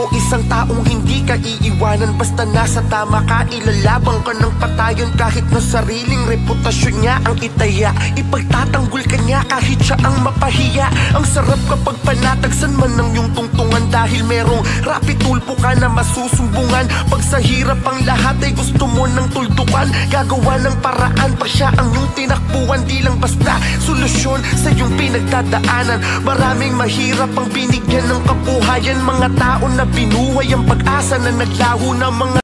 Tulfo, isang taong hindi ka iiwanan. Basta nasa tama ka, ilalabang ka ng patayon. Kahit na sariling reputasyon niya ang itaya, ipagtatanggol ka niya kahit siya ang mapahiya. Ang sarap kapag panatagsan man ng iyong tungtungan, dahil merong Raffy Tulfo ka na masusumbungan. Pag sa hirap ang lahat ay gusto mo ng tuldukan, gagawa ng paraan pa siya ang iyong tinakbuhan. Di lang basta solusyon sa iyong pinagdadaanan. Maraming mahirap ang binigyan ng kabuhayan, mga tao na binuhay ang pag-asa na naglaho ng mga